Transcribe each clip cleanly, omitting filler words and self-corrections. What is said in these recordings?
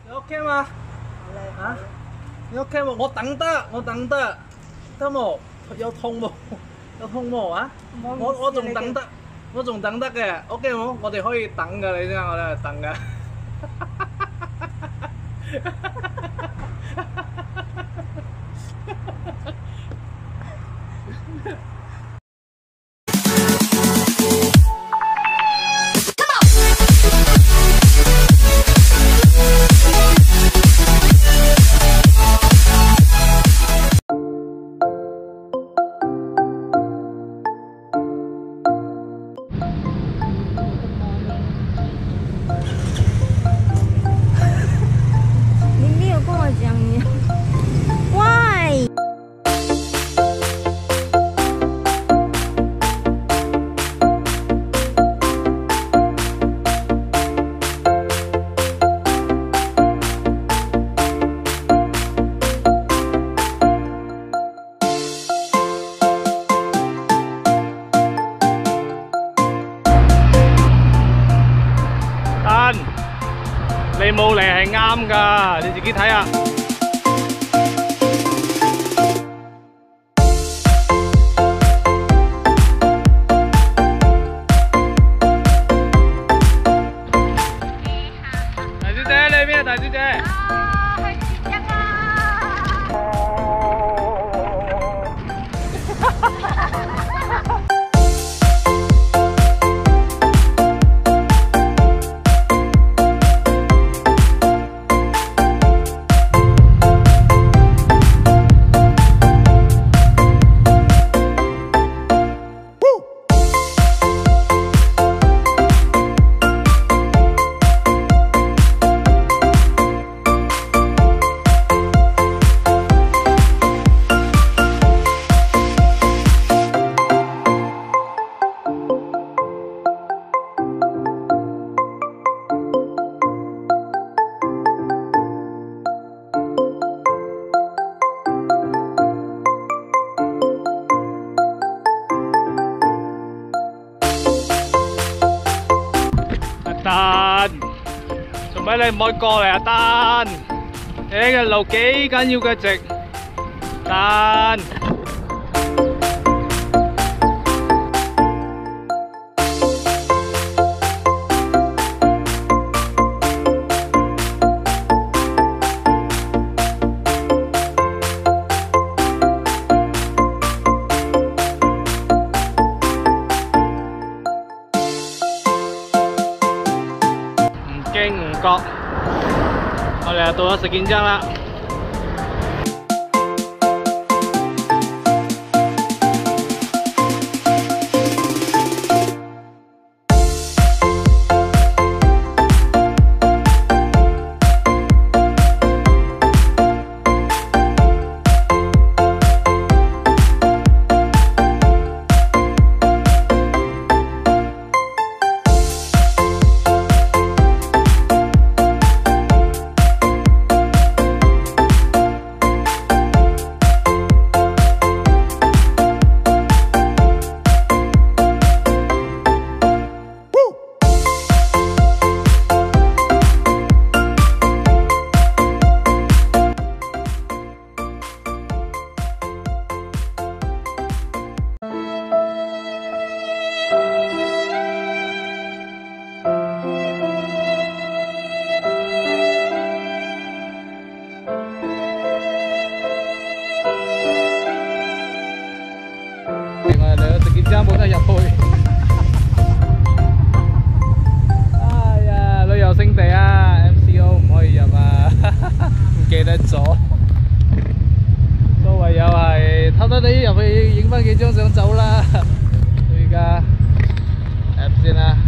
你 OK 嗎？啊？你 OK 冇？我等得，得冇？有痛冇？有痛冇啊？我仲等得，我仲等得嘅。OK 冇？我哋可以等㗎，你知我哋係等㗎。你冇嚟係啱㗎，你自己睇下。大小姐，你喺邊啊？大小姐。去接一丹，做咩你唔可以過嚟啊？丹，你呢個路幾緊要嘅直，丹。經唔覺，我哋又到咗食見章啦。食件冇得入去。哎呀，旅遊勝地啊 ，MCO 唔可以入啊，唔記得咗。都唯有係偷偷地入去影翻幾張相走啦。而家 app 先啦。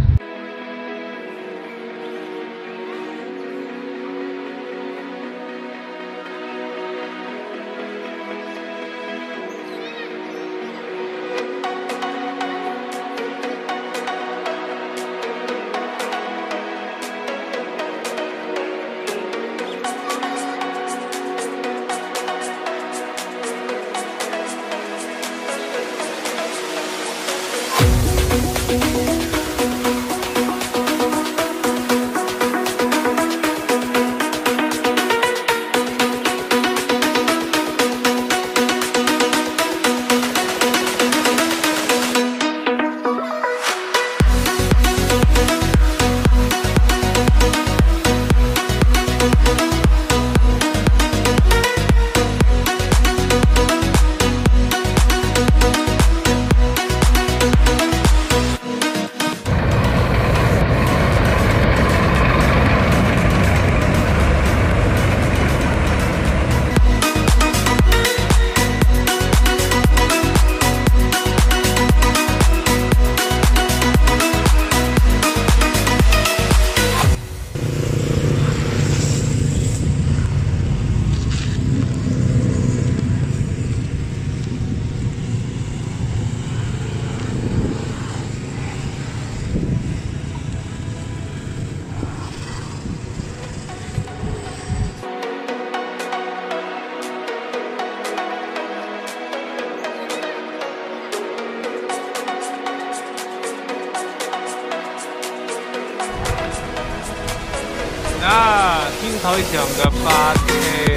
啊，天台上嘅8K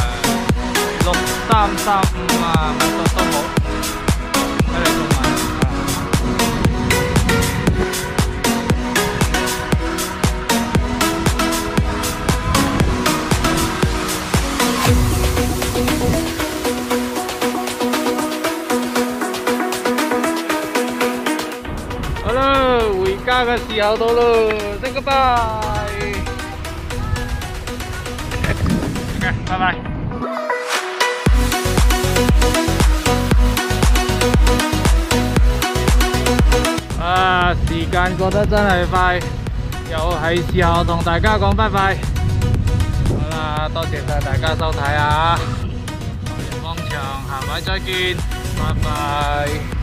6335啊，乜都冇，睇嚟仲慢。 好啦，回家嘅時候到咯 ，say goodbye。OK， 拜拜。啊，時間過得真係快，又係時候同大家講拜拜。好啦，多謝晒大家收睇啊！陽光場，下位再見，拜拜。